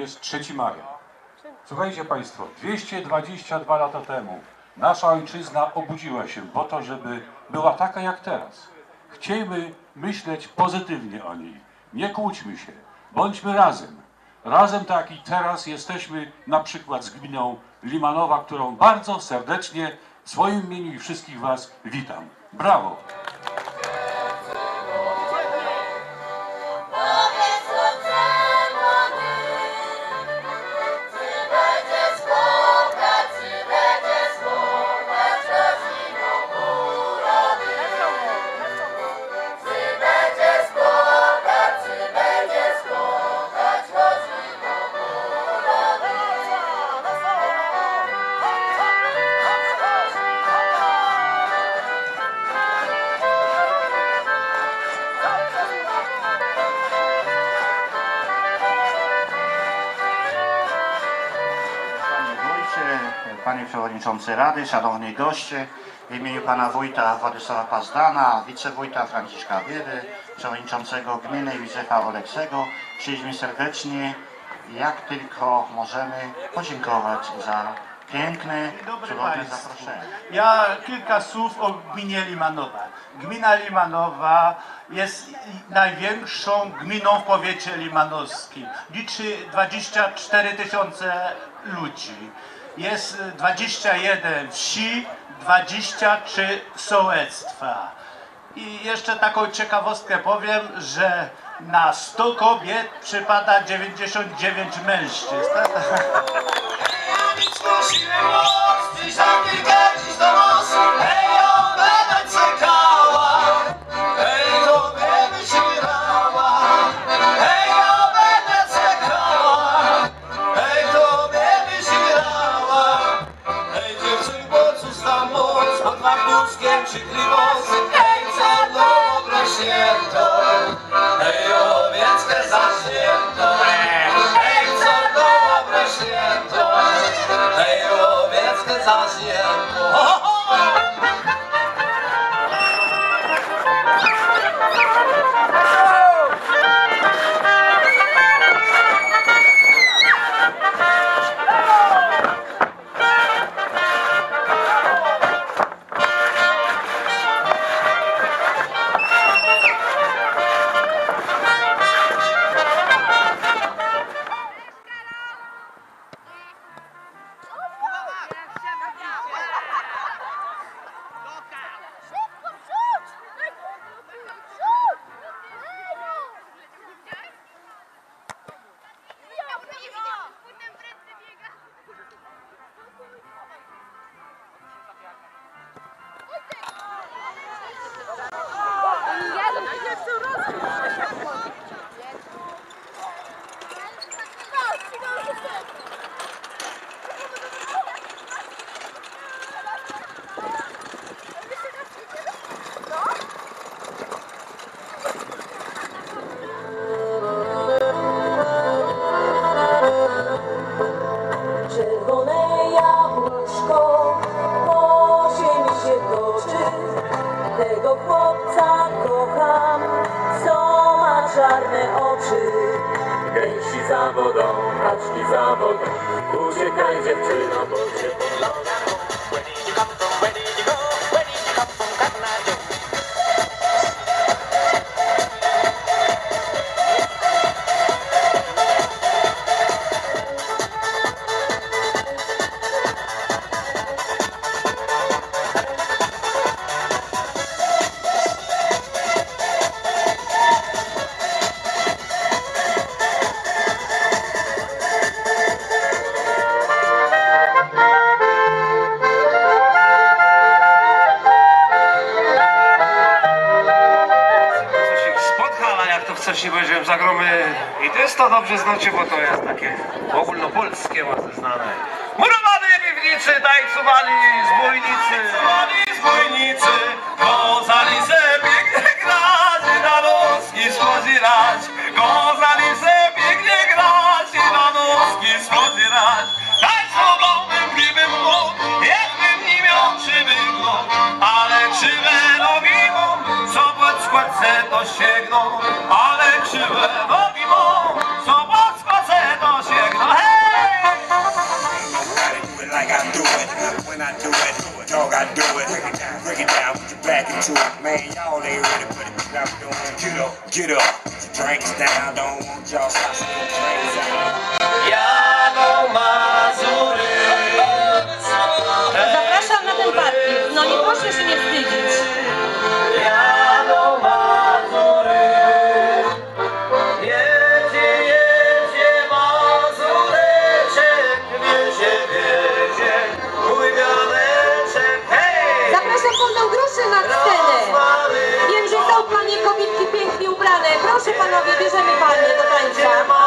jest 3 maja. Słuchajcie Państwo, 222 lata temu nasza ojczyzna obudziła się po to, żeby była taka jak teraz. Chciejmy myśleć pozytywnie o niej. Nie kłóćmy się. Bądźmy razem. Razem tak i teraz jesteśmy na przykład z gminą Limanowa, którą bardzo serdecznie w swoim imieniu i wszystkich Was witam. Brawo! Panie Przewodniczący Rady, Szanowni Goście, w imieniu Pana Wójta Władysława Pazdana, Wicewójta Franciszka Biedy, Przewodniczącego Gminy Józefa Oleksego, chcieliśmy serdecznie, jak tylko możemy, podziękować za piękne, cudowne zaproszenie. Ja kilka słów o gminie Limanowa. Gmina Limanowa jest największą gminą w powiecie limanowskim. Liczy 24 000 ludzi. Jest 21 wsi, 23 sołectwa. I jeszcze taką ciekawostkę powiem, że na 100 kobiet przypada 99 mężczyzn. Tego chłopca kocham, co ma czarne oczy. Gęsi za wodą, kaczki za wodą, uciekaj dziewczyno, bo cię podlogę. Where did you come from, where did you go, where did you come from, Carnajo? Wcześniej powiedziałem, zagromy i to jest to dobrze znacie, bo to jest takie ogólnopolskie, ładnie znane. Murowany piwnicy, tańcowali zbójnicy, kozali se pięknie grać i na nóżki spodzierać, kozali se pięknie grać i na nóżki spodzierać. Tańcowałbym, gdybym mógł, jakbym nie miał krzywych nóg, ale krzywe nogi mam, co pod składce to sięgną. Ale krzywe nogi mą, co po składce to sięgną. get to it, man. Y'all ain't ready for the shit I'm doing. Get up, drinks down. Don't want y'all stop some drinks out. Jadą Mazury. Zapraszam na ten parking. No nie proszę się nie wstydzić. Jadą Mazury. Jedzie, jedzie Mazureczek, wiezie, mój wianeczek, hej! Zapraszam Fondą Gruszy na scenę. Wiem, że są panie kobietki pięknie ubrane. Proszę panowie, bierzemy panie do tańca.